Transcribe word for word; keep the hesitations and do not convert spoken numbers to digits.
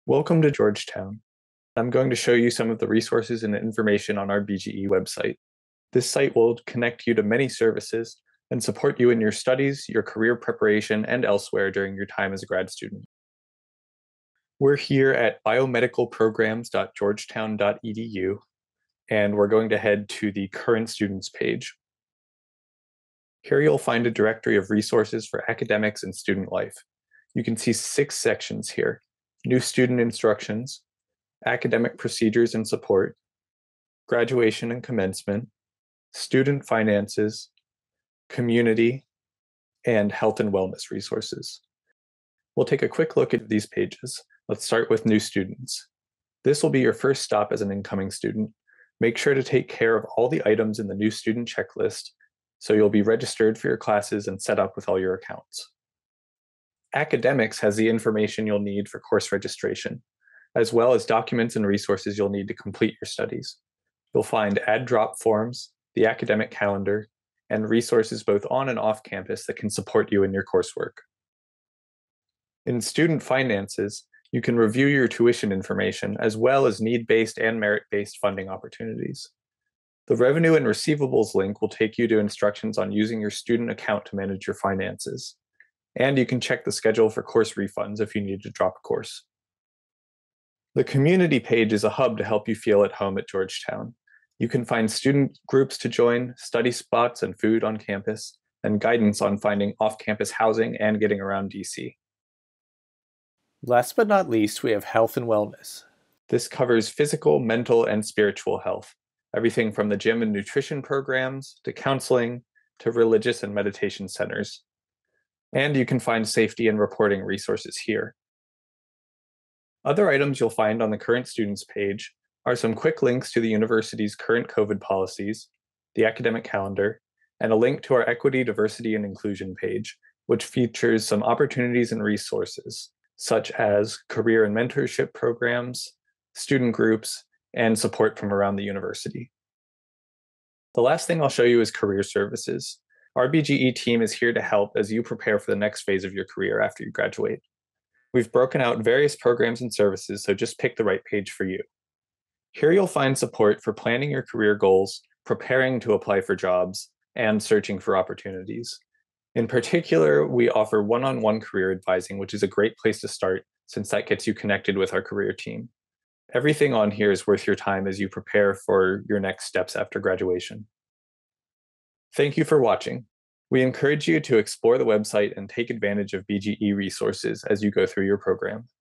Welcome to Georgetown. I'm going to show you some of the resources and information on our B G E website. This site will connect you to many services and support you in your studies, your career preparation, and elsewhere during your time as a grad student. We're here at biomedical programs dot georgetown dot e d u, and we're going to head to the current students page. Here you'll find a directory of resources for academics and student life. You can see six sections here: new student instructions, academic procedures and support, graduation and commencement, student finances, community, and health and wellness resources. We'll take a quick look at these pages. Let's start with new students. This will be your first stop as an incoming student. Make sure to take care of all the items in the new student checklist so you'll be registered for your classes and set up with all your accounts. Academics has the information you'll need for course registration, as well as documents and resources you'll need to complete your studies. You'll find add-drop forms, the academic calendar, and resources both on and off campus that can support you in your coursework. In student finances, you can review your tuition information, as well as need-based and merit-based funding opportunities. The revenue and receivables link will take you to instructions on using your student account to manage your finances. And you can check the schedule for course refunds if you need to drop a course. The community page is a hub to help you feel at home at Georgetown. You can find student groups to join, study spots and food on campus, and guidance on finding off-campus housing and getting around D C. Last but not least, we have health and wellness. This covers physical, mental, and spiritual health, everything from the gym and nutrition programs to counseling to religious and meditation centers. And you can find safety and reporting resources here. Other items you'll find on the current students page are some quick links to the university's current COVID policies, the academic calendar, and a link to our equity, diversity, and inclusion page, which features some opportunities and resources, such as career and mentorship programs, student groups, and support from around the university. The last thing I'll show you is career services. Our B G E team is here to help as you prepare for the next phase of your career after you graduate. We've broken out various programs and services, so just pick the right page for you. Here you'll find support for planning your career goals, preparing to apply for jobs, and searching for opportunities. In particular, we offer one-on-one career advising, which is a great place to start since that gets you connected with our career team. Everything on here is worth your time as you prepare for your next steps after graduation. Thank you for watching. We encourage you to explore the website and take advantage of B G E resources as you go through your program.